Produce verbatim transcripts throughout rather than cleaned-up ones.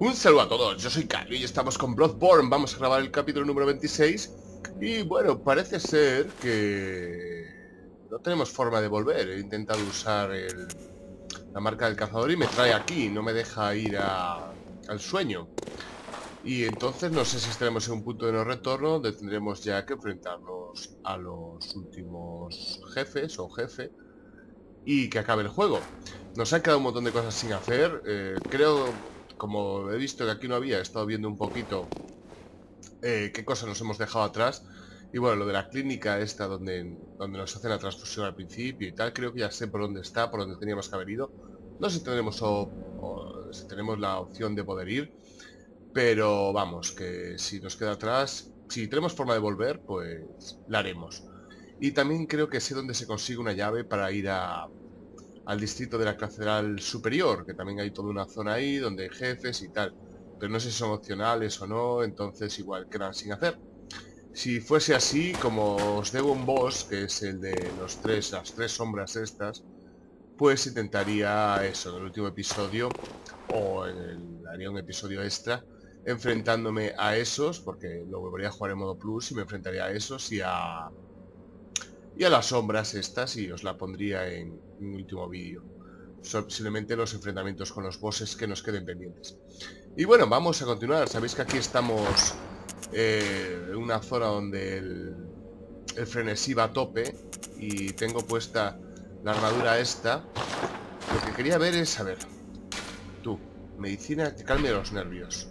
Un saludo a todos, yo soy Caio y estamos con Bloodborne. Vamos a grabar el capítulo número veintiséis. Y bueno, parece ser que no tenemos forma de volver. He intentado usar el, la marca del cazador y me trae aquí, no me deja ir a, al sueño. Y entonces no sé si estaremos en un punto de no retorno donde tendremos ya que enfrentarnos a los últimos jefes o jefe y que acabe el juego. Nos han quedado un montón de cosas sin hacer. eh, Creo, como he visto que aquí no había, he estado viendo un poquito eh, qué cosas nos hemos dejado atrás. Y bueno, lo de la clínica esta donde, donde nos hacen la transfusión al principio y tal, creo que ya sé por dónde está, por dónde teníamos que haber ido. No sé si tenemos, o, o, si tenemos la opción de poder ir, pero vamos, que si nos queda atrás, si tenemos forma de volver, pues la haremos. Y también creo que sé dónde se consigue una llave para ir a, al distrito de la Catedral Superior, que también hay toda una zona ahí donde hay jefes y tal. Pero no sé si son opcionales o no, entonces igual quedan sin hacer. Si fuese así, como os debo un boss, que es el de los tres, las tres sombras estas, pues intentaría eso en el último episodio, o en el, haría un episodio extra, enfrentándome a esos, porque lo volvería a jugar en modo plus y me enfrentaría a esos y a... y a las sombras estas, y os la pondría en un último vídeo. Son posiblemente los enfrentamientos con los bosses que nos queden pendientes. Y bueno, vamos a continuar. Sabéis que aquí estamos eh, en una zona donde el, el frenesí va a tope. Y tengo puesta la armadura esta. Lo que quería ver es, a ver, tú, medicina que calme los nervios.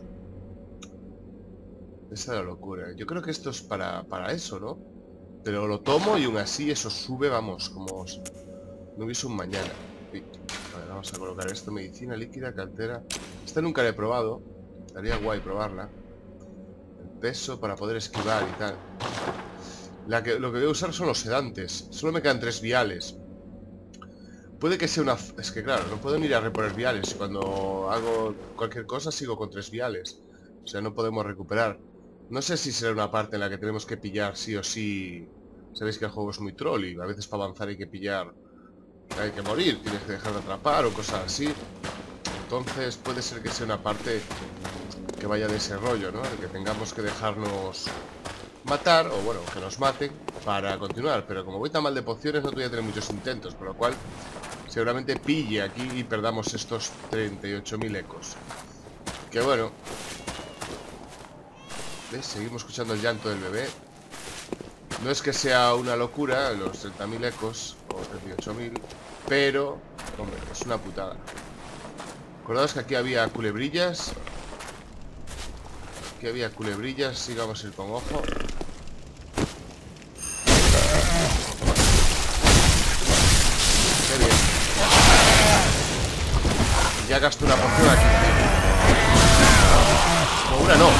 Esa es la locura. Yo creo que esto es para, para eso, ¿no? Pero lo tomo y aún así eso sube, vamos, como no hubiese un mañana. Sí. Vale, vamos a colocar esto, medicina líquida, cartera. Esta nunca la he probado. Estaría guay probarla. El peso para poder esquivar y tal. La que, lo que voy a usar son los sedantes. Solo me quedan tres viales. Puede que sea una... Es que claro, no puedo ni ir a reponer viales. Cuando hago cualquier cosa sigo con tres viales. O sea, no podemos recuperar. No sé si será una parte en la que tenemos que pillar sí o sí. Sabéis que el juego es muy troll y a veces para avanzar hay que pillar, hay que morir, tienes que dejar de atrapar o cosas así. Entonces puede ser que sea una parte que vaya de ese rollo, ¿no? El que tengamos que dejarnos matar, o bueno, que nos maten para continuar. Pero como voy tan mal de pociones no voy a tener muchos intentos, por lo cual seguramente pille aquí y perdamos estos treinta y ocho mil ecos. Que bueno, ¿ves? Seguimos escuchando el llanto del bebé. No es que sea una locura los treinta mil ecos o treinta y ocho mil, pero, hombre, es una putada. Acordaos que aquí había culebrillas. Aquí había culebrillas, sigamos ir con ojo. Qué bien. Ya gasto una poción aquí. No, una no.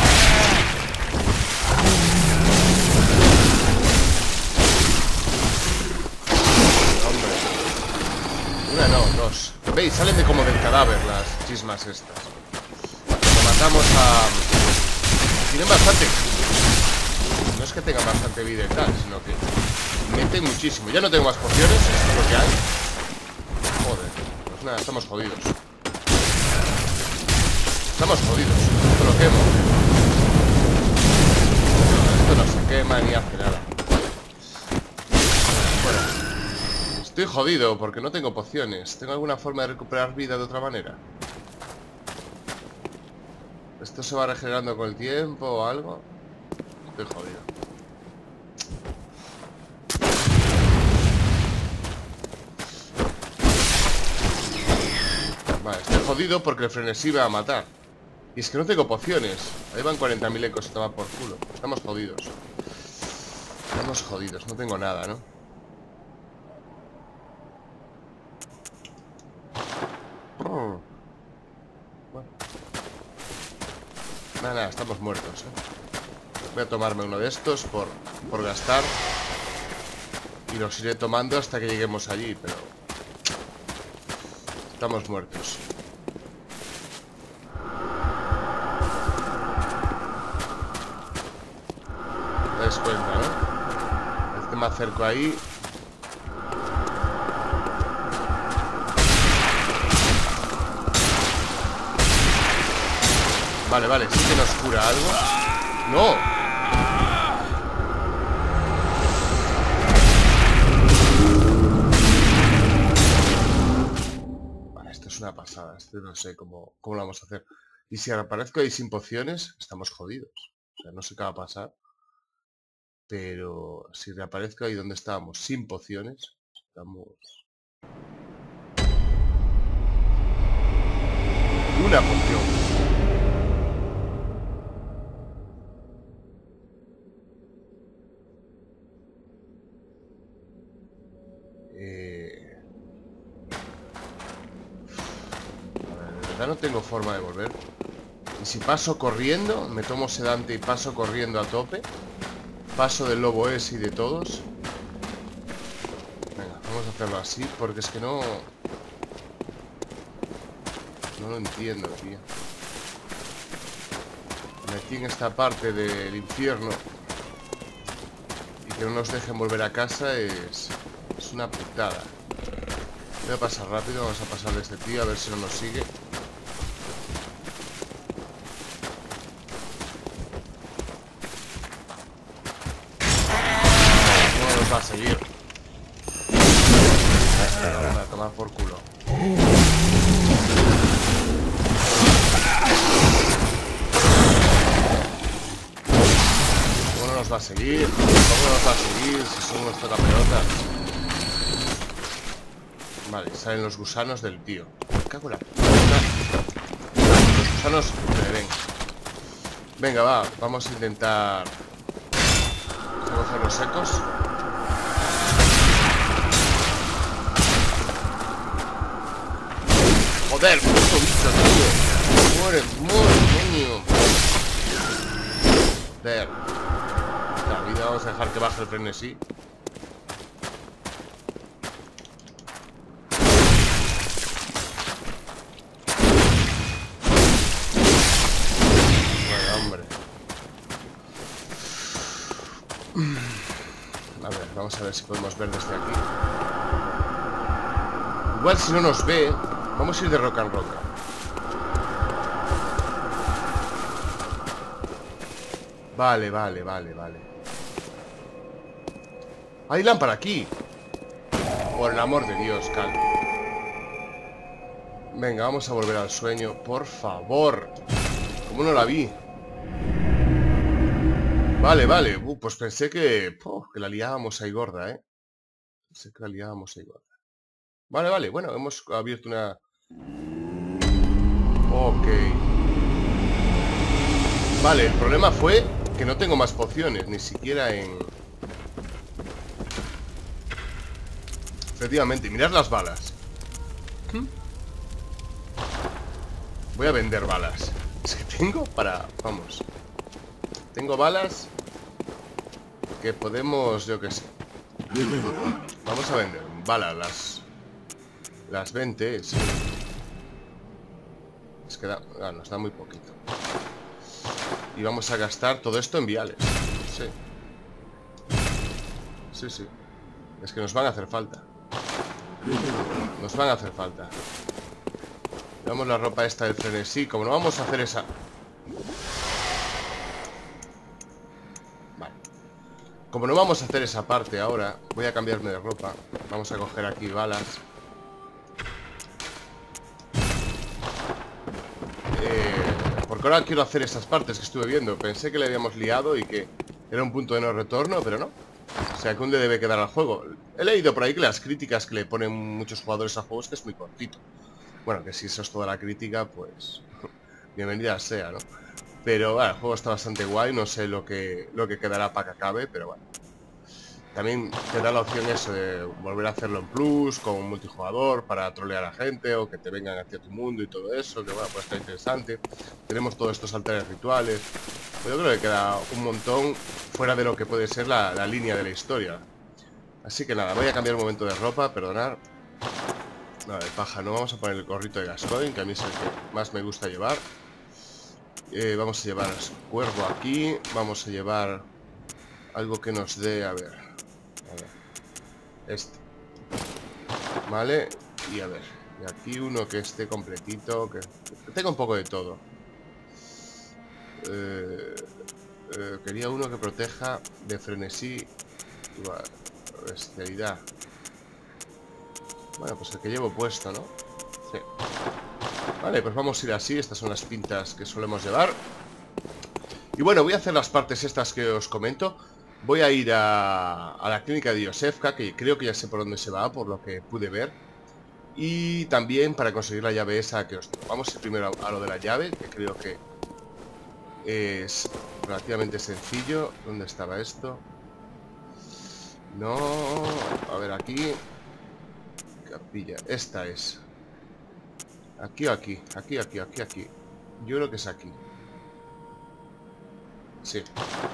Una no, dos. ¿Veis? Salen de como del cadáver las chismas estas. Cuando matamos a... Tienen bastante... No es que tengan bastante vida y tal, sino que meten muchísimo. Ya no tengo más pociones, esto es lo que hay. Joder, pues nada, estamos jodidos. Estamos jodidos, esto lo quemo. Esto no se quema ni hace nada. Bueno, estoy jodido porque no tengo pociones. ¿Tengo alguna forma de recuperar vida de otra manera? ¿Esto se va regenerando con el tiempo o algo? Estoy jodido. Vale, estoy jodido porque el frenesí va a matar. Y es que no tengo pociones. Ahí van cuarenta mil ecos a tomar por culo. Estamos jodidos. Estamos jodidos, no tengo nada, ¿no? Bueno. Nada, nada, estamos muertos, ¿eh? Voy a tomarme uno de estos por, por gastar. Y los iré tomando hasta que lleguemos allí, pero... Estamos muertos. Te das cuenta, ¿no? Este me acerco ahí. Vale, vale, sí que nos cura algo. ¡No! Vale, esto es una pasada. Esto no sé cómo, cómo lo vamos a hacer. Y si aparezco ahí sin pociones, estamos jodidos. O sea, no sé qué va a pasar. Pero si reaparezco ahí donde estábamos sin pociones, estamos... Una poción. Eh... A ver, de verdad no tengo forma de volver. Y si paso corriendo, me tomo sedante y paso corriendo a tope. Paso del lobo ese y de todos. Venga, vamos a hacerlo así, porque es que no... No lo entiendo, tío. Aquí en esta parte del infierno y que no nos dejen volver a casa es... Es una putada. Voy a pasar rápido, vamos a pasar de este tío a ver si no nos sigue. No nos va a seguir. Vamos a tomar por culo. ¿Cómo no nos va a seguir? ¿Cómo no nos va a seguir si son unos tocapelotas? Vale, salen los gusanos del tío. Me cago en la puta. Los gusanos me ven. Venga, va, vamos a intentar coger los secos. Joder, puto bicho, tío. Muere, muere, coño. Joder. La vida, vamos a dejar que baje el frenesí. Bueno, hombre. A ver, vamos a ver si podemos ver desde aquí. Igual si no nos ve, vamos a ir de roca en roca. Vale, vale, vale, vale. Hay lámpara aquí. Por el amor de Dios, calma. Venga, vamos a volver al sueño, por favor. ¿Cómo no la vi? Vale, vale. Uh, pues pensé que... Oh, que la liábamos ahí gorda, ¿eh? Pensé que la liábamos ahí gorda. Vale, vale. Bueno, hemos abierto una... Ok. Vale, el problema fue que no tengo más pociones, ni siquiera en... Efectivamente, mirad las balas. ¿Mm? Voy a vender balas. Es que tengo para... Vamos. Tengo balas que podemos... Yo qué sé. Vamos a vender balas. Las... Las veinte, sí. Es que da... Ah, nos da muy poquito. Y vamos a gastar todo esto en viales. Sí. Sí, sí. Es que nos van a hacer falta. Nos van a hacer falta. Llevamos la ropa esta del frenesí. Como no vamos a hacer esa... Vale. Como no vamos a hacer esa parte ahora, voy a cambiarme de ropa. Vamos a coger aquí balas. Eh, porque ahora quiero hacer esas partes que estuve viendo. Pensé que le habíamos liado y que era un punto de no retorno, pero no. O sea, que un le debe quedar al juego. He leído por ahí que las críticas que le ponen muchos jugadores a juegos que es muy cortito. Bueno, que si eso es toda la crítica, pues... bienvenida sea, ¿no? Pero bueno, el juego está bastante guay. No sé lo que, lo que quedará para que acabe, pero bueno. También te da la opción eso de volver a hacerlo en plus, con multijugador, para trolear a gente o que te vengan hacia tu mundo y todo eso, que bueno, pues está interesante. Tenemos todos estos altares rituales. Yo creo que queda un montón fuera de lo que puede ser la, la línea de la historia. Así que nada, voy a cambiar un momento de ropa, perdonad. Nada, de paja, no vamos a poner el gorrito de Gascoigne, que a mí es el que más me gusta llevar. Eh, vamos a llevar cuervo aquí, vamos a llevar algo que nos dé, a ver, a ver, este. Vale, y a ver, y aquí uno que esté completito, que, que tenga un poco de todo. Eh, eh, quería uno que proteja de frenesí. Vale, bestialidad. Bueno, pues el que llevo puesto, ¿no? Sí. Vale, pues vamos a ir así. Estas son las pintas que solemos llevar. Y bueno, voy a hacer las partes estas que os comento. Voy a ir a, a la clínica de Iosefka, que creo que ya sé por dónde se va, por lo que pude ver. Y también para conseguir la llave esa que os digo. Vamos a ir primero a, a lo de la llave, que creo que es relativamente sencillo. ¿Dónde estaba esto? No, a ver aquí. Capilla, esta es. Aquí o aquí, aquí, aquí, aquí, aquí. Yo creo que es aquí. Sí.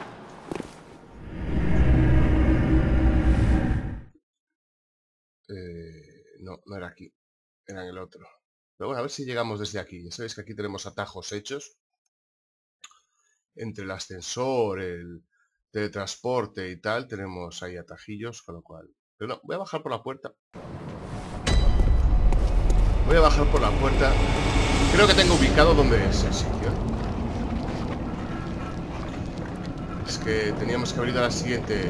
Eh, no, no era aquí. Era en el otro. Pero bueno, a ver si llegamos desde aquí. Ya sabéis que aquí tenemos atajos hechos. Entre el ascensor, el teletransporte y tal, tenemos ahí atajillos, con lo cual... Pero no, voy a bajar por la puerta. Voy a bajar por la puerta. Creo que tengo ubicado dónde es el sitio. Es que teníamos que abrir a la siguiente...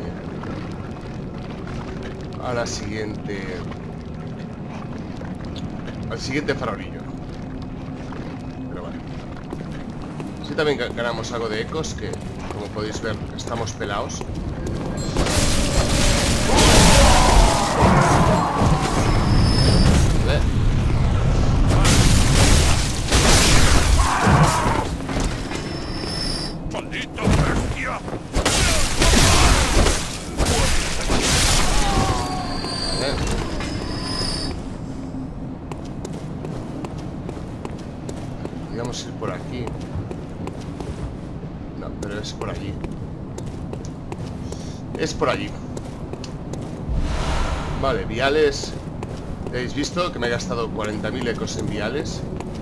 A la siguiente... Al siguiente farolillo. Pero vale. Sí, también ganamos algo de ecos, que como podéis ver estamos pelados. ¿Eh? ¡Maldito bestia! ¿Eh? Digamos ir por aquí. No, pero es por allí. Es por allí. Vale, viales. ¿Habéis visto que me he gastado cuarenta mil ecos en viales?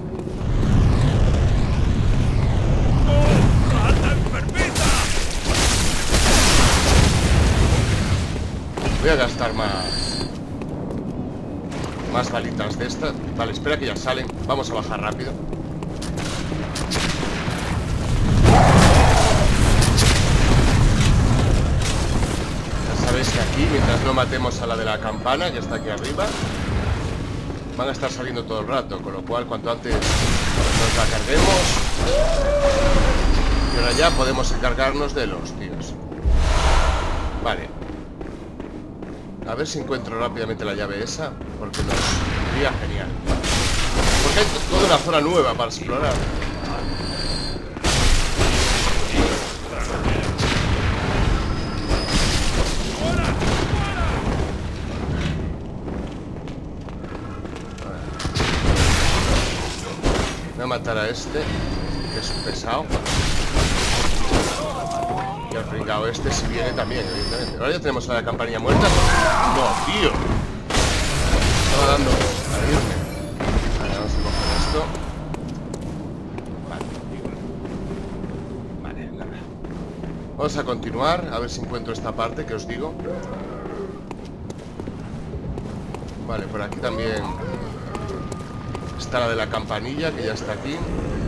Voy a gastar más Más balitas de estas. Vale, espera que ya salen. Vamos a bajar rápido. Ya sabéis que aquí, mientras no matemos a la de la campana, que está aquí arriba, van a estar saliendo todo el rato. Con lo cual, cuanto antes nos la carguemos. Y ahora ya podemos encargarnos de los tíos. Vale. A ver si encuentro rápidamente la llave esa, porque nos iría genial. Porque hay toda una zona nueva para explorar. Voy a matar a este, que es un pesado. Y al pringao este si viene también, evidentemente. Ahora ya tenemos a la campanilla muerta. No, tío. Estaba dando para irme. Vale, vamos a coger esto. Vale. Vale, nada. Vamos a continuar, a ver si encuentro esta parte que os digo. Vale, por aquí también está la de la campanilla, que ya está aquí.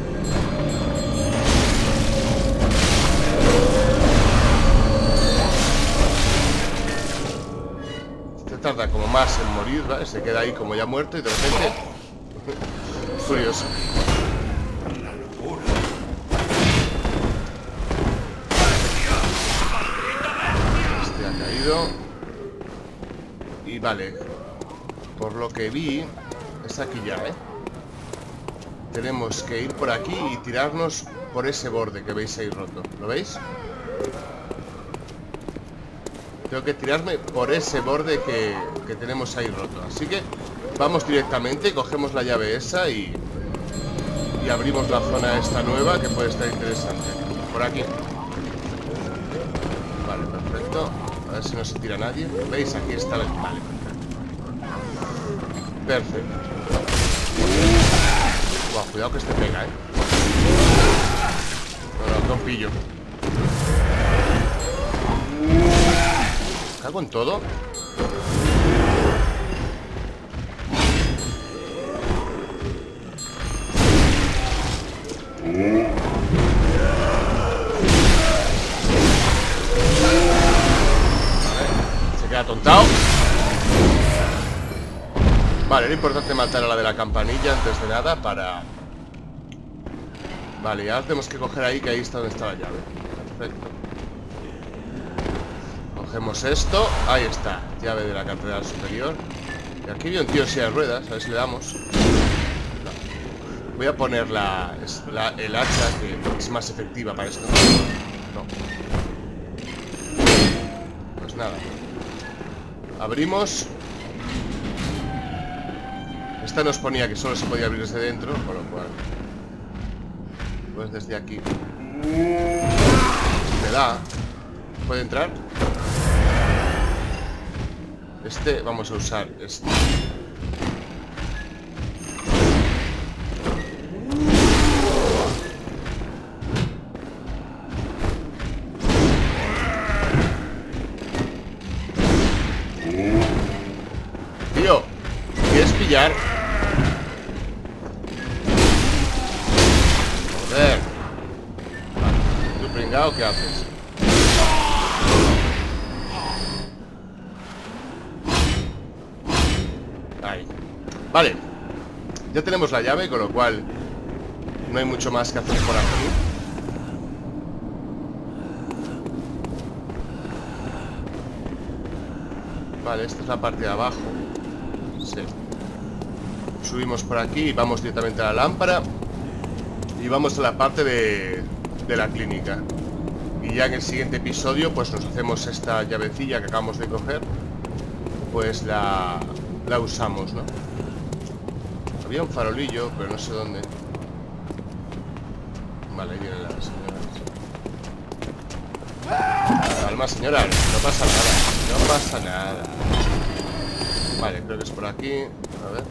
Tarda como más en morir, ¿vale? Se queda ahí como ya muerto y de repente... Curioso. Este ha caído. Y vale. Por lo que vi... Es aquí ya, ¿eh? Tenemos que ir por aquí y tirarnos por ese borde que veis ahí roto. ¿Lo veis? Tengo que tirarme por ese borde que, que tenemos ahí roto. Así que vamos directamente, cogemos la llave esa y, y abrimos la zona esta nueva, que puede estar interesante. Por aquí. Vale, perfecto. A ver si no se tira nadie. ¿Veis? Aquí está la... Vale, perfecto. Perfecto. Buah, cuidado que este pega, ¿eh? No, no, no pillo. ¿Cago en todo? queda atontado. Vale, era importante matar a la de la campanilla antes de nada para... Vale, ya tenemos que coger ahí, que ahí está donde está la llave. Perfecto. Cogemos esto. Ahí está, llave de la catedral superior. Y aquí hay un tío en silla de ruedas, a ver si le damos. No. Voy a poner la, la, el hacha, que es más efectiva para esto. No. Pues nada. Abrimos. Esta nos ponía que solo se podía abrir desde dentro, con lo cual... Pues desde aquí. Me da. ¿Puede entrar? Este, vamos a usar este. Tío, ¿quieres pillar? Joder. ¿Tú pringao qué haces? Ahí. Vale. Ya tenemos la llave, con lo cual no hay mucho más que hacer por aquí. Vale, esta es la parte de abajo. Sí. Subimos por aquí y vamos directamente a la lámpara. Y vamos a la parte de, de la clínica. Y ya en el siguiente episodio pues nos hacemos esta llavecilla que acabamos de coger. Pues la, la usamos, ¿no? Había un farolillo, pero no sé dónde. Vale, ahí vienen las señoras. Calma, señora, no pasa nada. No pasa nada. Vale, creo que es por aquí. A ver.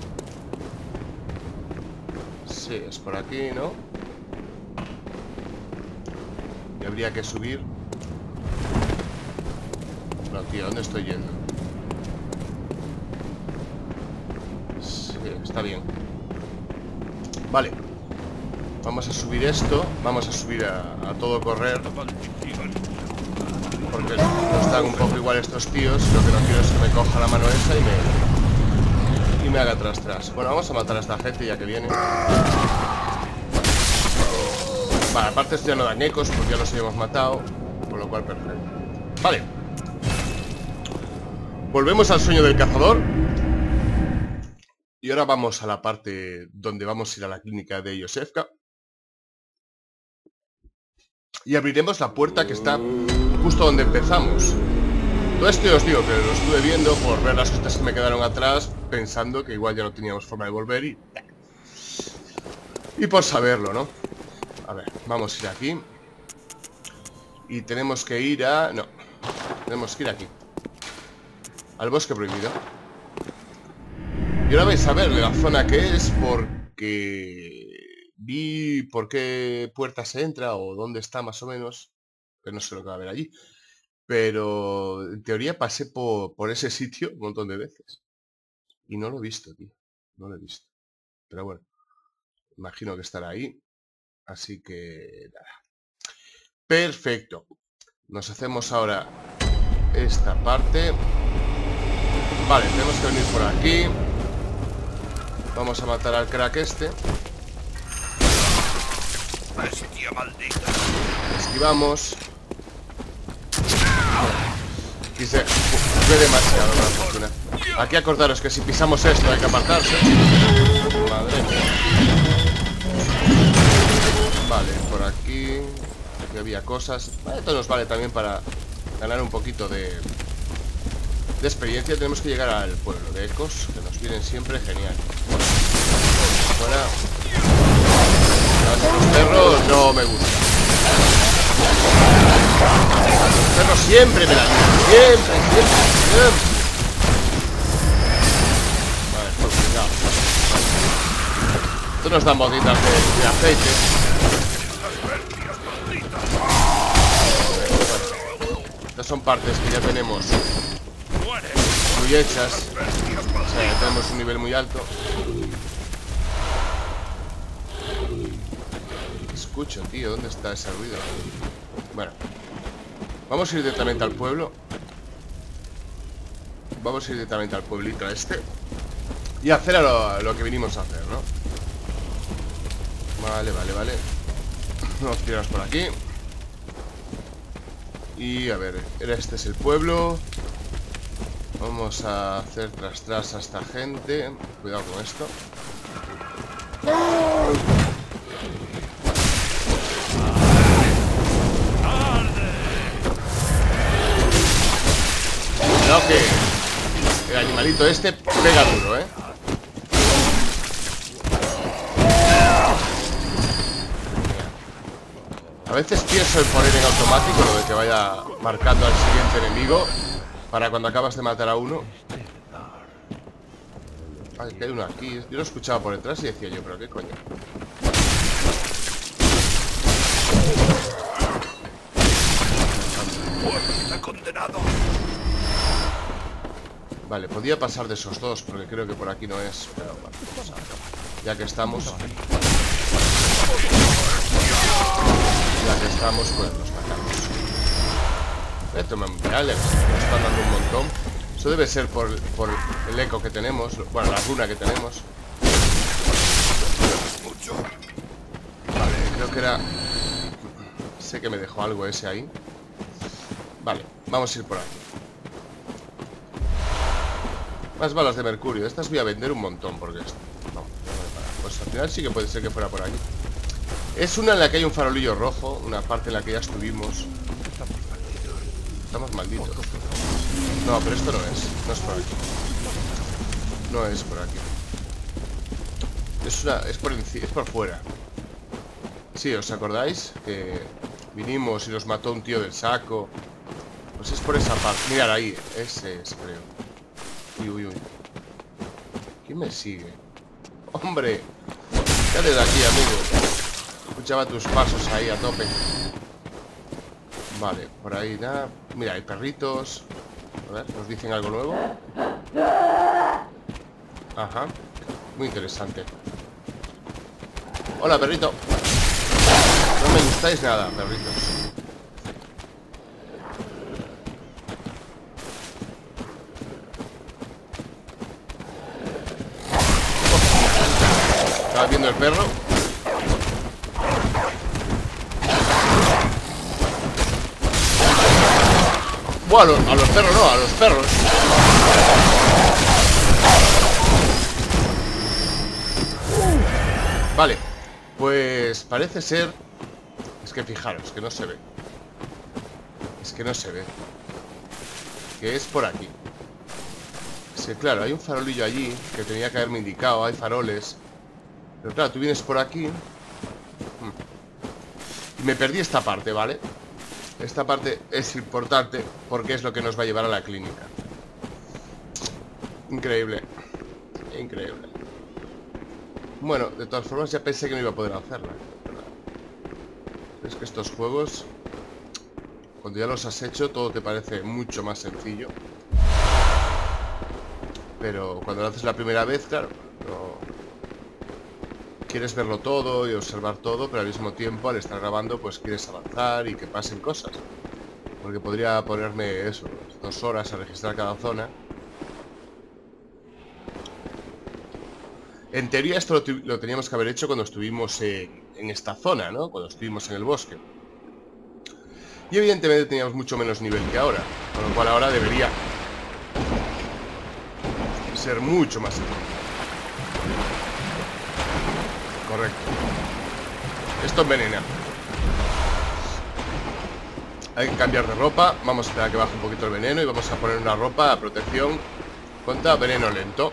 Sí, es por aquí, ¿no? Y habría que subir. No, tío, ¿dónde estoy yendo? Sí, está bien. Vale. Vamos a subir esto. Vamos a subir a, a todo correr. Porque nos dan un poco igual estos tíos. Lo que no quiero es que me coja la mano esa y me... Y me haga tras tras. Bueno, vamos a matar a esta gente ya que viene. Vale, aparte esto ya no dan ecos porque ya los habíamos matado. Con lo cual perfecto. Vale. Volvemos al sueño del cazador. Y ahora vamos a la parte donde vamos a ir a la clínica de Josefka. Y abriremos la puerta que está justo donde empezamos. Todo esto os digo que lo estuve viendo por ver las cosas que me quedaron atrás, pensando que igual ya no teníamos forma de volver y... Y por saberlo, ¿no? A ver, vamos a ir aquí. Y tenemos que ir a... No, tenemos que ir aquí. Al bosque prohibido. Y ahora vais a ver la zona que es porque... Vi por qué puerta se entra o dónde está más o menos. Que no sé lo que va a haber allí. Pero en teoría pasé por, por ese sitio un montón de veces. Y no lo he visto, tío. No lo he visto. Pero bueno. Imagino que estará ahí. Así que nada. Perfecto. Nos hacemos ahora esta parte. Vale, tenemos que venir por aquí. Vamos a matar al crack este. Bestia maldita. Esquivamos. Aquí se ve demasiado la fortuna. Aquí acordaros que si pisamos esto hay que apartarse. Madre mía. Vale, por aquí. Aquí había cosas. Esto nos vale también para ganar un poquito de, de experiencia. Tenemos que llegar al pueblo de ecos, que nos vienen siempre genial. Fuera. Los perros no me gustan. Los perros siempre me la dan. Siempre, siempre, siempre. Vale, pues cuidado. Esto nos dan botitas de, de aceite. Estas son partes que ya tenemos muy hechas. O sea, ya tenemos un nivel muy alto. Escucho, tío, ¿dónde está ese ruido? Bueno, vamos a ir directamente al pueblo. vamos a ir directamente al pueblito este y hacer a lo, lo que vinimos a hacer, ¿no? Vale, vale, vale. Vamos a tirarnos por aquí. Y a ver, este es el pueblo. Vamos a hacer tras tras a esta gente. Cuidado con esto. Cuidado que el animalito este pega duro, ¿eh? A veces pienso en poner en automático lo de que vaya marcando al siguiente enemigo para cuando acabas de matar a uno. Ay, que hay uno aquí. Yo lo escuchaba por detrás y decía yo, pero qué coño. ¡Está condenado! Vale, podía pasar de esos dos porque creo que por aquí no es. Pero vale, vamos a acabar. Ya que estamos. Ya que estamos, pues nos matamos. Esto me vale, nos están dando un montón. Eso debe ser por, por el eco que tenemos. Bueno, la runa que tenemos. Vale, creo que era... Sé que me dejó algo ese ahí. Vale, vamos a ir por aquí. Más balas de mercurio. Estas voy a vender un montón porque... No, no me para. Pues al final sí que puede ser que fuera por aquí. Es una en la que hay un farolillo rojo. Una parte en la que ya estuvimos. Estamos malditos. No, pero esto no es. No es por aquí. No es por aquí. Es una... Es por, es por fuera. Sí, ¿os acordáis? Que vinimos y nos mató un tío del saco. Pues es por esa parte. Mirad ahí. Ese es, creo. Uy, uy, uy. ¿Quién me sigue? ¡Hombre! Ya desde aquí, amigo. Escuchaba tus pasos ahí a tope. Vale, por ahí nada. Mira, hay perritos. A ver, ¿nos dicen algo nuevo? Ajá. Muy interesante. Hola, perrito. No me gustáis nada, perritos. Oh. ¿Estabas viendo el perro? Bueno, a los perros no, a los perros. Vale, pues parece ser... Es que fijaros, que no se ve. Es que no se ve. Que es por aquí. Es que claro, hay un farolillo allí que tenía que haberme indicado, hay faroles. Pero claro, tú vienes por aquí. Y me perdí esta parte, ¿vale? Esta parte es importante porque es lo que nos va a llevar a la clínica. Increíble. Increíble. Bueno, de todas formas ya pensé que no iba a poder hacerla. Es que estos juegos, cuando ya los has hecho, todo te parece mucho más sencillo. Pero cuando lo haces la primera vez, claro, no... quieres verlo todo y observar todo, pero al mismo tiempo, al estar grabando, pues quieres avanzar y que pasen cosas. Porque podría ponerme eso, dos horas a registrar cada zona. En teoría esto lo, lo teníamos que haber hecho cuando estuvimos en, en esta zona, ¿no? Cuando estuvimos en el bosque. Y evidentemente teníamos mucho menos nivel que ahora, con lo cual ahora debería ser mucho más sencillo. Correcto. Esto envenena. Hay que cambiar de ropa. Vamos a esperar a que baje un poquito el veneno y vamos a poner una ropa a protección contra veneno lento.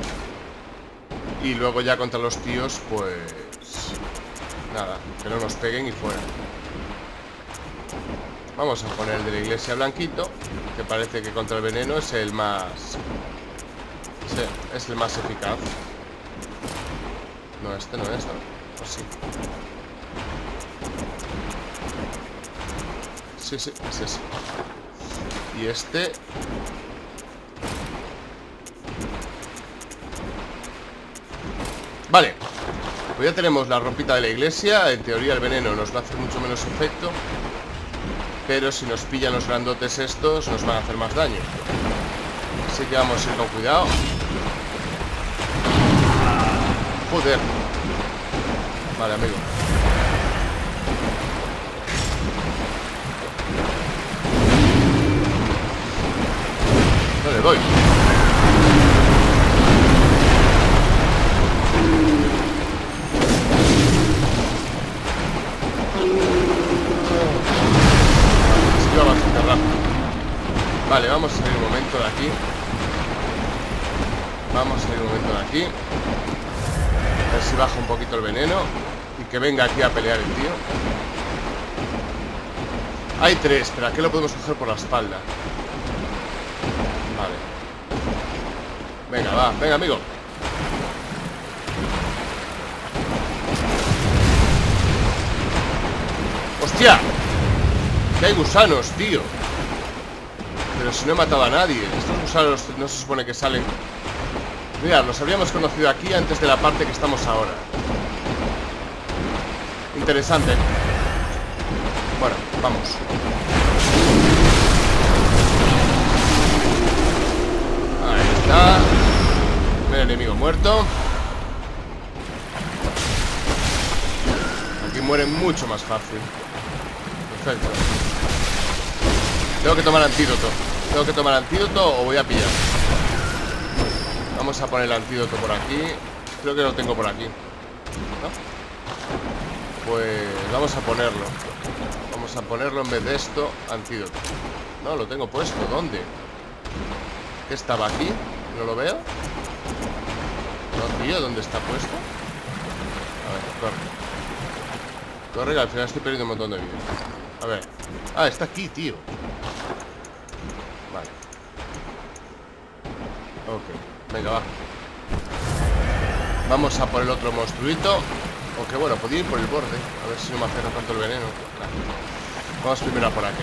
Y luego ya contra los tíos, pues... nada, que no nos peguen y fuera. Vamos a poner el de la iglesia blanquito, que parece que contra el veneno es el más... sí, es el más eficaz. No, este no es, ¿no? Pues sí. Sí, sí, es ese. Y este... Vale, pues ya tenemos la ropita de la iglesia. En teoría el veneno nos va a hacer mucho menos efecto, pero si nos pillan los grandotes estos nos van a hacer más daño. Así que vamos a ir con cuidado. Joder. Vale, amigo. No le doy. Se va bastante rápido. Vale, vamos a salir un momento de aquí. Vamos a salir un momento de aquí. A ver si baja un poquito el veneno. Y que venga aquí a pelear el tío. Hay tres, pero aquí lo podemos coger por la espalda. Vale. Venga, va, venga, amigo. ¡Hostia! Que hay gusanos, tío. Pero si no he matado a nadie. Estos gusanos no se supone que salen. Mira, los habríamos conocido aquí antes de la parte que estamos ahora. Interesante. Bueno, vamos. Ahí está. El enemigo muerto. Aquí mueren mucho más fácil. Perfecto. Tengo que tomar antídoto. Tengo que tomar antídoto o voy a pillar. Vamos a poner el antídoto por aquí. Creo que lo tengo por aquí, ¿no? Pues vamos a ponerlo. Vamos a ponerlo en vez de esto, antídoto. No, lo tengo puesto. ¿Dónde? ¿Qué estaba aquí? ¿No lo veo? ¿No, tío? ¿Dónde está puesto? A ver, corre. Corre, que al final estoy perdiendo un montón de vida. A ver. Ah, está aquí, tío. Vale. Ok, venga, va. Vamos a por el otro monstruito. Aunque bueno, podía ir por el borde. A ver si no me afecta tanto el veneno. Claro. Vamos primero a por aquel.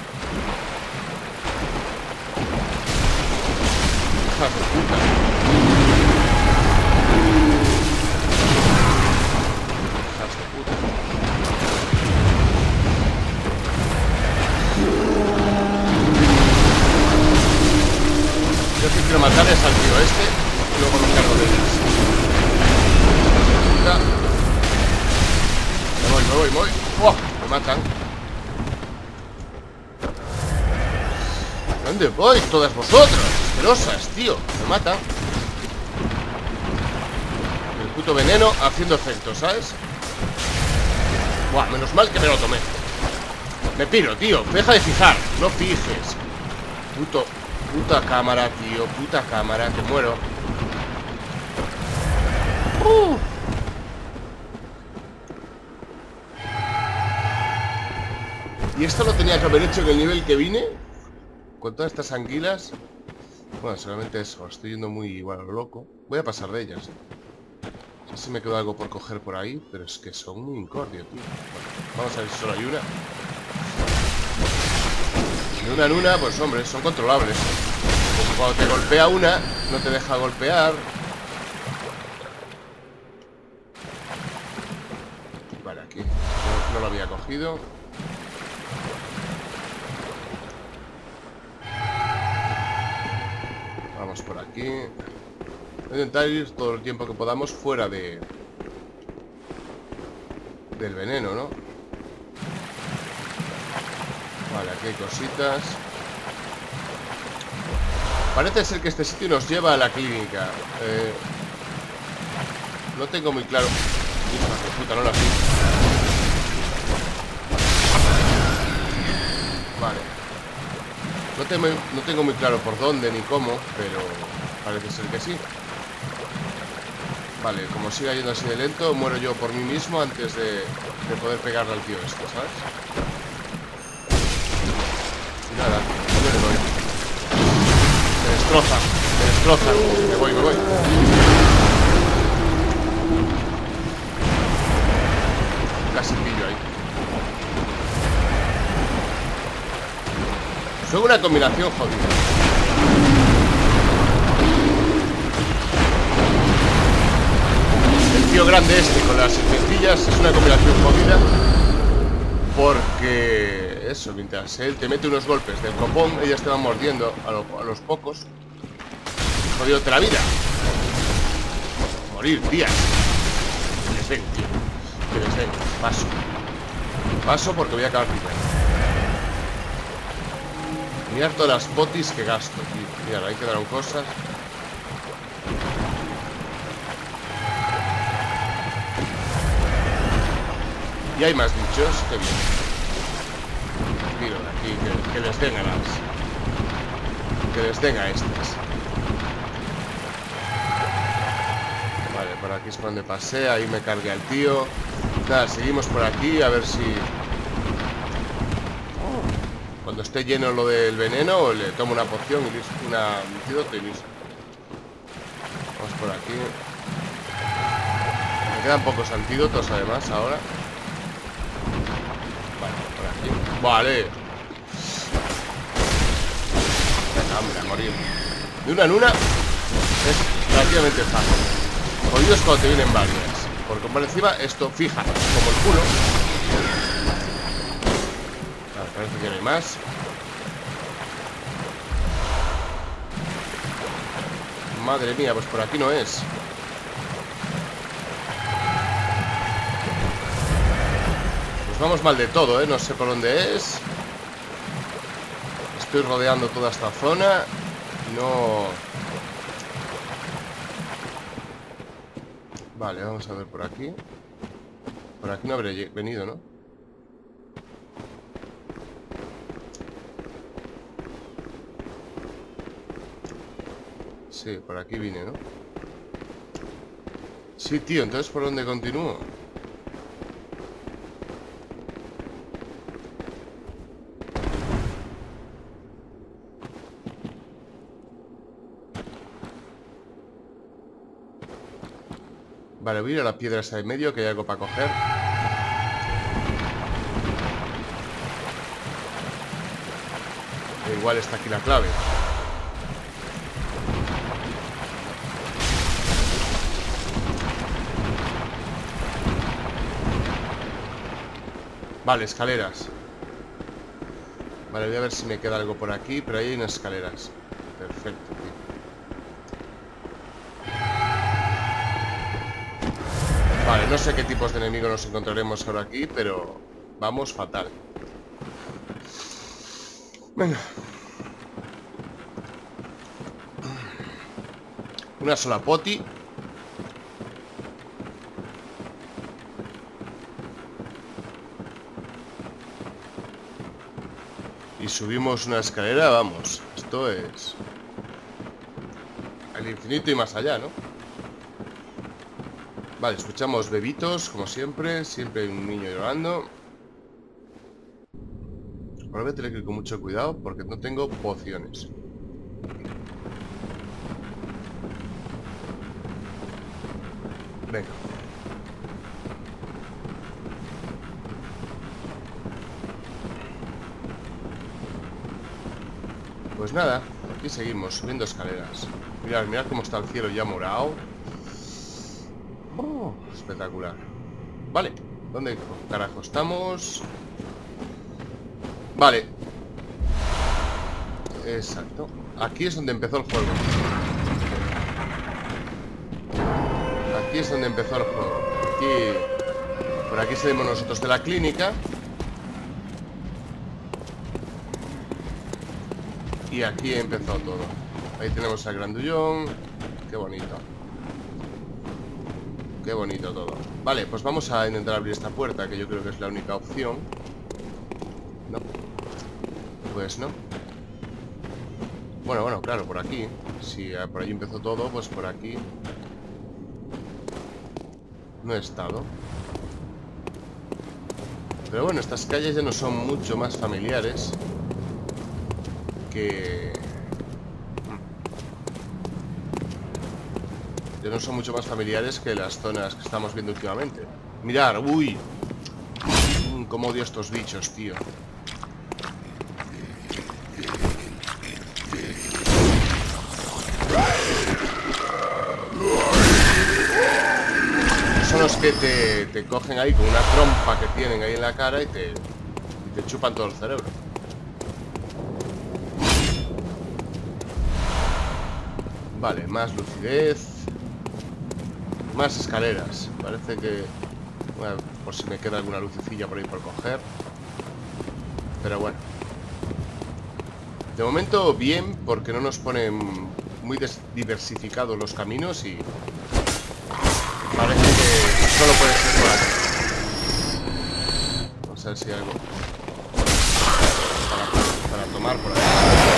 Hijas de puta. Hijas de puta. Yo que quiero matar es al tío este y luego me cargo de ellas. Me voy, me voy, me voy. ¡Oh! Me matan. ¿Dónde voy? Todas vosotras, asquerosas, tío. Me matan. El puto veneno haciendo efecto, ¿sabes? Buah, menos mal que me lo tomé. Me piro, tío. Deja de fijar. No fijes. Puto... Puta cámara, tío, puta cámara, que muero. Uh. Y esto lo tenía que haber hecho en el nivel que vine. Con todas estas anguilas. Bueno, solamente eso, estoy yendo muy igual a lo loco. Voy a pasar de ellas. No sé si me quedó algo por coger por ahí, pero es que son muy incordios, tío. Bueno, vamos a ver si solo hay una. De una en una, pues hombre, son controlables. Como cuando te golpea una, no te deja golpear. Vale, aquí no, no lo había cogido. Vamos por aquí. Voy a intentar ir todo el tiempo que podamos fuera de del veneno, ¿no? Vale, aquí hay cositas. Parece ser que este sitio nos lleva a la clínica. Eh, no tengo muy claro. Hija de puta, no la vi. Vale. No, te, no tengo muy claro por dónde ni cómo, pero parece ser que sí. Vale, como siga yendo así de lento, muero yo por mí mismo antes de, de poder pegarle al tío este, ¿sabes? Y nada, yo le doy. Me destroza, me destroza. Me voy, me voy. Casi pillo ahí. Son una combinación jodida. El tío grande este con las serpentillas es una combinación jodida. Porque eso, mientras él te mete unos golpes del copón, ellas te van mordiendo a, lo, a los pocos. jodiéndote la vida. Morir, tías. Que les den, tío. Que les den. Paso. Paso porque voy a acabar primero. Mirad todas las potis que gasto, tío. Mirad, ahí quedaron cosas. Y hay más bichos. Qué bien. Tiro de aquí. Que, que les den a las... Que les den a estas. Vale, por aquí es por donde pasé. Ahí me cargué al tío. Nada, seguimos por aquí. A ver si... Cuando esté lleno lo del veneno, le tomo una poción y listo. Una antídoto y listo. Vamos por aquí. Me quedan pocos antídotos además ahora. Vale, por aquí. Vale. Venga, hombre, a morir. De una en una es relativamente fácil. Jodido es cuando te vienen varias. Porque por encima esto fija como el culo. Vale, parece que no hay más. Madre mía, pues por aquí no es. Pues vamos mal de todo, ¿eh? No sé por dónde es. Estoy rodeando toda esta zona. No... Vale, vamos a ver por aquí. Por aquí no habré venido, ¿no? Sí, por aquí vine, ¿no? Sí, tío, entonces ¿por dónde continúo? Vale, voy a ir a la piedra esa de medio, que hay algo para coger. E igual está aquí la clave. Vale, escaleras. Vale, voy a ver si me queda algo por aquí. Pero ahí hay unas escaleras. Perfecto, tío. Vale, no sé qué tipos de enemigos nos encontraremos ahora aquí, pero vamos fatal. Venga. Una sola poti. Y subimos una escalera, vamos. Esto es... al infinito y más allá, ¿no? Vale, escuchamos bebitos, como siempre. Siempre hay un niño llorando. Ahora voy a tener que ir con mucho cuidado porque no tengo pociones. Venga. Pues nada, aquí seguimos subiendo escaleras. Mirad, mirad cómo está el cielo ya morado. Oh, espectacular. Vale, ¿dónde carajo estamos? Vale. Exacto. Aquí es donde empezó el juego. Aquí es donde empezó el juego. Aquí... Por aquí salimos nosotros de la clínica. Y aquí empezó todo. Ahí tenemos al grandullón. Qué bonito. Qué bonito todo. Vale, pues vamos a intentar abrir esta puerta, que yo creo que es la única opción. No. Pues no. Bueno, bueno, claro, por aquí. Si por ahí empezó todo, pues por aquí no he estado. Pero bueno, estas calles ya no son mucho más familiares que... Ya no son mucho más familiares que las zonas que estamos viendo últimamente. Mirad, uy. Mm, cómo odio estos bichos, tío. Son los que te, te cogen ahí con una trompa que tienen ahí en la cara y te, y te chupan todo el cerebro. Vale, más lucidez. Más escaleras. Parece que... Bueno, por si me queda alguna lucecilla por ahí por coger. Pero bueno. De momento bien, porque no nos ponen muy diversificados los caminos y... Parece que solo puede ser por aquí. Vamos a ver si hay algo para, para tomar por ahí.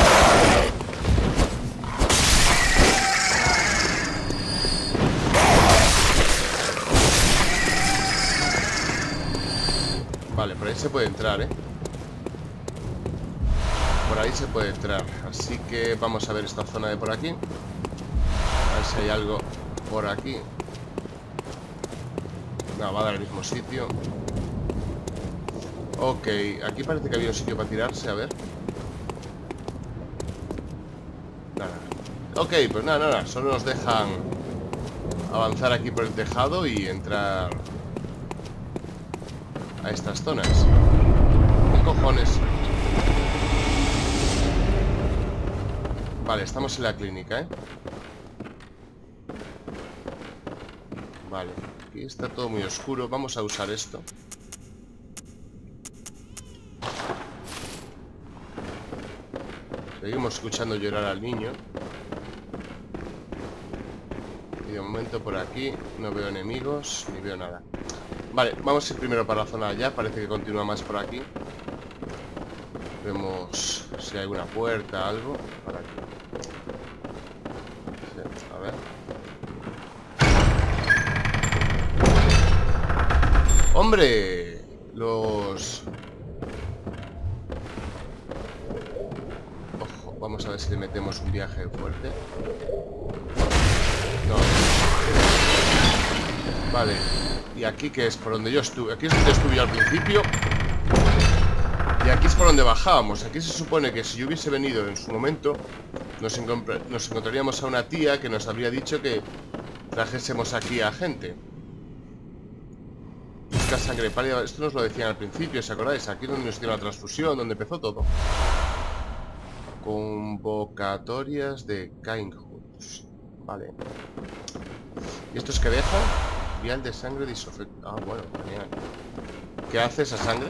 Vale, por ahí se puede entrar, ¿eh? Por ahí se puede entrar. Así que vamos a ver esta zona de por aquí. A ver si hay algo por aquí. No, va a dar el mismo sitio. Ok, aquí parece que había un sitio para tirarse, a ver. Nada. Ok, pues nada, nada, solo nos dejan avanzar aquí por el tejado y entrar a estas zonas. ¿Qué cojones? Vale, estamos en la clínica, ¿eh? Vale, aquí está todo muy oscuro. Vamos a usar esto. Seguimos escuchando llorar al niño. Y de momento por aquí no veo enemigos, ni veo nada. Vale, vamos a ir primero para la zona de allá. Parece que continúa más por aquí. Vemos si hay alguna puerta, algo. Para aquí. Sí, a ver. ¡Hombre! Los... Ojo, vamos a ver si le metemos un viaje fuerte. No. Vale. ¿Y aquí qué es? Por donde yo estuve. Aquí es donde estuve yo al principio. Y aquí es por donde bajábamos. Aquí se supone que si yo hubiese venido en su momento, nos, nos encontraríamos a una tía que nos habría dicho que trajésemos aquí a gente. Busca sangre pálida. Esto nos lo decían al principio, ¿os acordáis? Aquí es donde nos hicieron la transfusión, donde empezó todo. Convocatorias de Kainhoods. Vale. ¿Y esto es que deja? Vial de sangre disofecta. Ah, bueno, genial. ¿Qué hace esa sangre?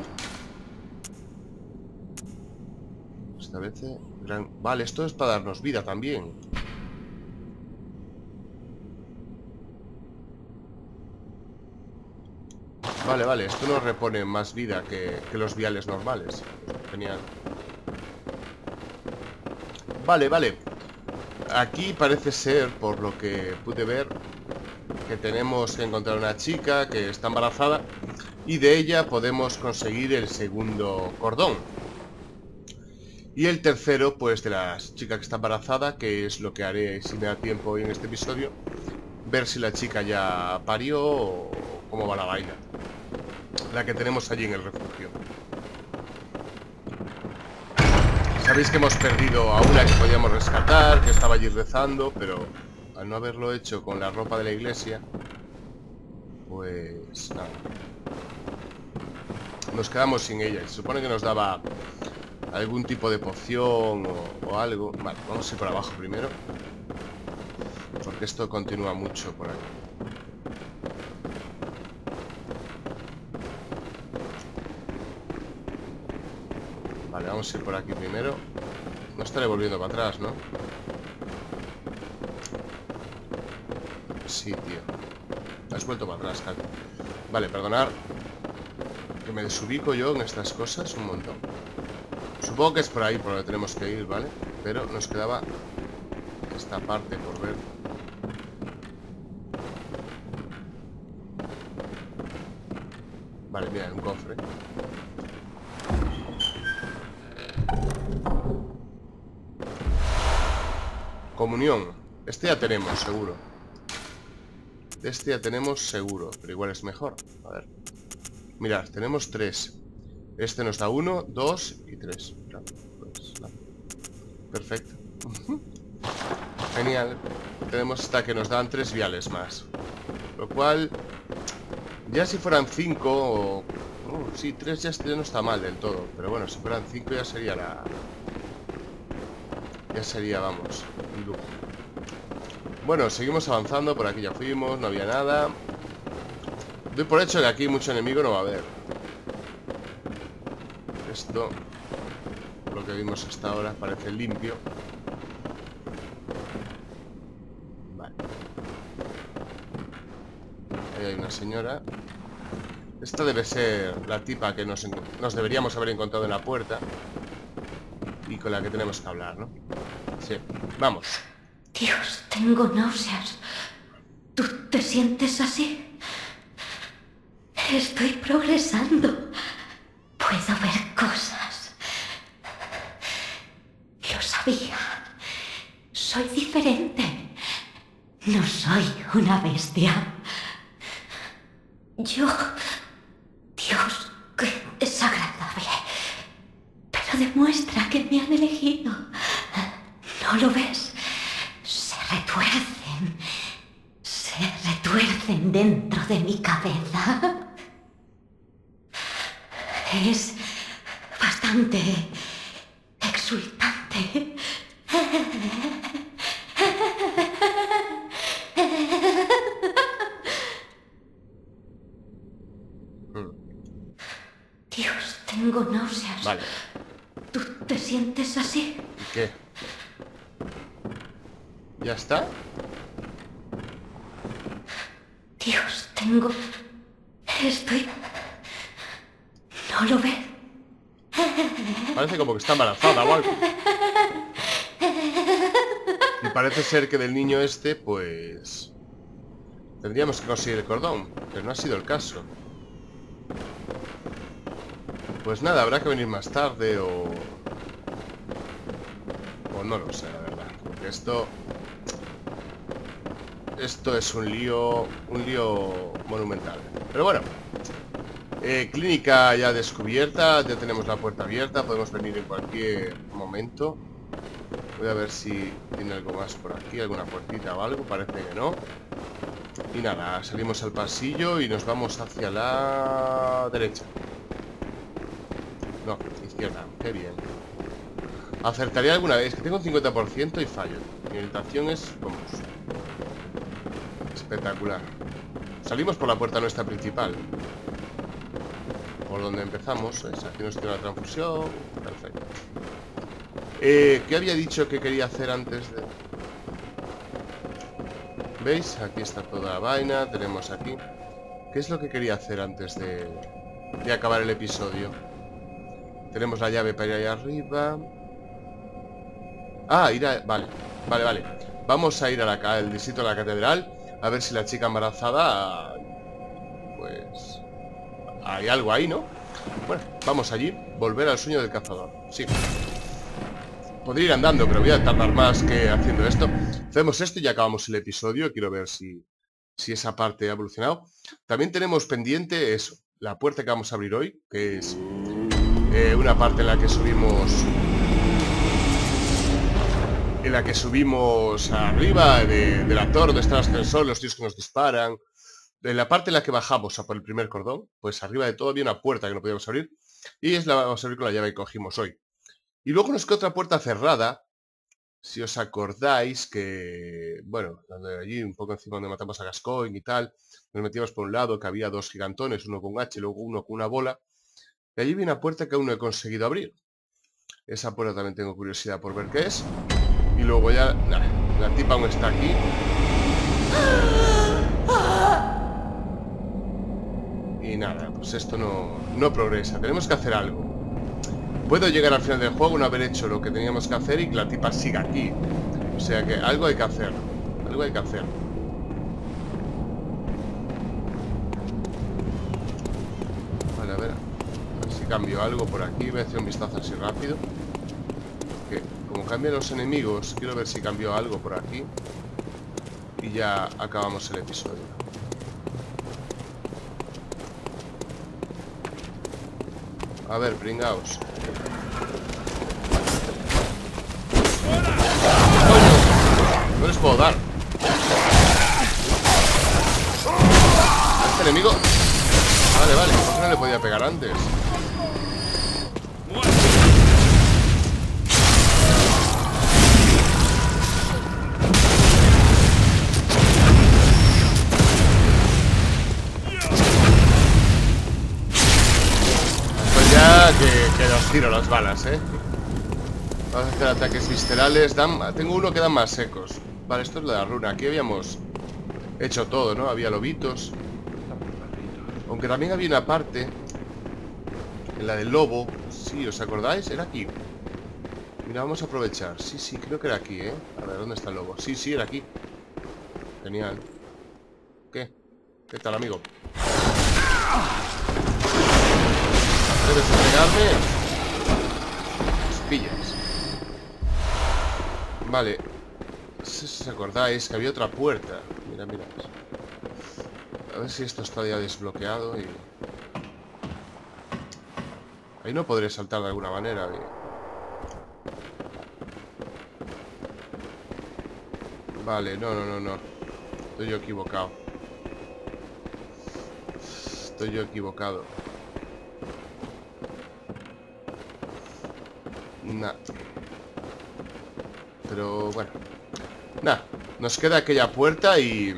Establece gran... Vale, esto es para darnos vida también. Vale, vale, esto nos repone más vida que, que los viales normales. Genial. Vale, vale. Aquí parece ser, por lo que pude ver, que tenemos que encontrar una chica que está embarazada y de ella podemos conseguir el segundo cordón. Y el tercero, pues de la chica que está embarazada, que es lo que haré si me da tiempo hoy en este episodio, ver si la chica ya parió o cómo va la vaina. La que tenemos allí en el refugio. Sabéis que hemos perdido a una que podíamos rescatar, que estaba allí rezando, pero al no haberlo hecho con la ropa de la iglesia, pues nada. Nos quedamos sin ella. Se supone que nos daba algún tipo de poción o, o algo. Vale, vamos a ir por abajo primero, porque esto continúa mucho por aquí. Vale, vamos a ir por aquí primero. No estaré volviendo para atrás, ¿no? Sí, tío. Has vuelto para atrás, Cal. Vale, perdonad que me desubico yo en estas cosas un montón. Supongo que es por ahí por donde tenemos que ir, ¿vale? Pero nos quedaba esta parte por ver. Vale, mira, un cofre. Comunión. Este ya tenemos, seguro. Este ya tenemos seguro, pero igual es mejor. A ver. Mirad, tenemos tres. Este nos da uno, dos y tres. Claro, pues, no. Perfecto. Genial. Tenemos hasta que nos dan tres viales más. Lo cual, ya si fueran cinco o... Uh, sí, tres ya no está mal del todo. Pero bueno, si fueran cinco ya sería la... Ya sería, vamos, un lujo. Bueno, seguimos avanzando. Por aquí ya fuimos, no había nada. Doy por hecho que aquí mucho enemigo no va a haber. Esto, lo que vimos hasta ahora, parece limpio. Vale. Ahí hay una señora. Esta debe ser la tipa que nos, nos deberíamos haber encontrado en la puerta y con la que tenemos que hablar, ¿no? Sí, vamos. Dios, tengo náuseas. ¿Tú te sientes así? Estoy progresando. Puedo ver cosas. Lo sabía. Soy diferente. No soy una bestia. Yo... Dios, qué desagradable. Pero demuestra que me han elegido. ¿No lo ves? Se retuercen. Se retuercen dentro de mi cabeza. Es bastante exultante. Dios, tengo náuseas. Vale. ¿Tú te sientes así? ¿Y qué? ¿Ya está? Dios, tengo... Estoy... ¿No lo ves? Parece como que está embarazada o algo. Y parece ser que del niño este, pues... tendríamos que conseguir el cordón, pero no ha sido el caso. Pues nada, habrá que venir más tarde o... o no lo sé, la verdad. Porque esto... Esto es un lío... Un lío monumental. Pero bueno. Eh, clínica ya descubierta. Ya tenemos la puerta abierta. Podemos venir en cualquier momento. Voy a ver si tiene algo más por aquí. Alguna puertita o algo. Parece que no. Y nada, salimos al pasillo y nos vamos hacia la derecha. No, izquierda, qué bien. Acertaría alguna vez, que tengo un cincuenta por ciento y fallo. Mi orientación es, vamos, espectacular. Salimos por la puerta nuestra principal. Por donde empezamos, ¿ves? Aquí nos tiene la transfusión. Perfecto. Eh, ¿qué había dicho que quería hacer antes de...? ¿Veis? Aquí está toda la vaina. Tenemos aquí. ¿Qué es lo que quería hacer antes de, de acabar el episodio? Tenemos la llave para ir allá arriba. Ah, ir a... Vale, vale, vale. Vamos a ir a la, al distrito de la catedral. A ver si la chica embarazada... Pues... hay algo ahí, ¿no? Bueno, vamos allí. Volver al sueño del cazador. Sí. Podría ir andando, pero voy a tardar más que haciendo esto. Hacemos esto y ya acabamos el episodio. Quiero ver si, si esa parte ha evolucionado. También tenemos pendiente eso. La puerta que vamos a abrir hoy, que es... Eh, una parte en la que subimos en la que subimos arriba de, de la torre donde está el ascensor, los tíos que nos disparan. En la parte en la que bajamos a por el primer cordón, pues arriba de todo había una puerta que no podíamos abrir y es la vamos a abrir con la llave que cogimos hoy. Y luego nos queda otra puerta cerrada, si os acordáis, que bueno, allí un poco encima donde matamos a Gascoigne y tal, nos metíamos por un lado que había dos gigantones, uno con H y luego uno con una bola. Y allí viene una puerta que aún no he conseguido abrir. Esa puerta también tengo curiosidad por ver qué es. Y luego ya... Nah, la tipa aún está aquí. Y nada, pues esto no, no progresa. Tenemos que hacer algo. Puedo llegar al final del juego no haber hecho lo que teníamos que hacer y que la tipa siga aquí. O sea que algo hay que hacer. Algo hay que hacer. Vale, a ver. Cambio algo por aquí, voy a hacer un vistazo así rápido. Que como cambian los enemigos, quiero ver si cambió algo por aquí. Y ya acabamos el episodio. A ver, pringaos. ¡Coño! No les puedo dar. ¿A este enemigo? Vale, vale, ¿por qué no le podía pegar antes? ahora que, que los tiro las balas, ¿eh? Vamos a hacer ataques viscerales. Dan, tengo uno que dan más secos. Vale, esto es la runa. Aquí habíamos hecho todo, ¿no? Había lobitos. Aunque también había una parte en la del lobo. Sí, ¿os acordáis? Era aquí. Mira, vamos a aprovechar. Sí, sí, creo que era aquí, ¿eh? A ver, ¿dónde está el lobo? Sí, sí, era aquí. Genial. ¿Qué? ¿Qué tal, amigo? ¿Atreves a pegarme? Pillas. Vale. No sé si os acordáis que había otra puerta. Mira, mira. A ver si esto está ya desbloqueado y... Ahí no podré saltar de alguna manera. Vale, no, no, no, no. Estoy yo equivocado. Estoy yo equivocado. Nah. Pero bueno. Nah. Nos queda aquella puerta y...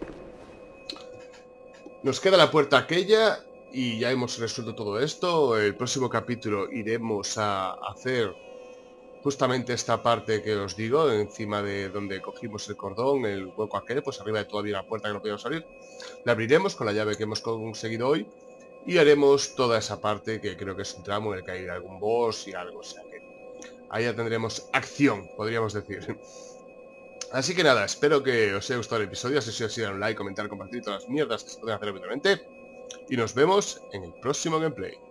Nos queda la puerta aquella y ya hemos resuelto todo esto. El próximo capítulo iremos a hacer justamente esta parte que os digo, encima de donde cogimos el cordón, el hueco aquel, pues arriba de todavía la puerta que no podíamos salir. La abriremos con la llave que hemos conseguido hoy y haremos toda esa parte que creo que es un tramo en el que hay algún boss y algo, o sea que ahí ya tendremos acción, podríamos decir. Así que nada, espero que os haya gustado el episodio. Si os ha sido un like, comentar, compartir todas las mierdas que se pueden hacer habitualmente. Y nos vemos en el próximo gameplay.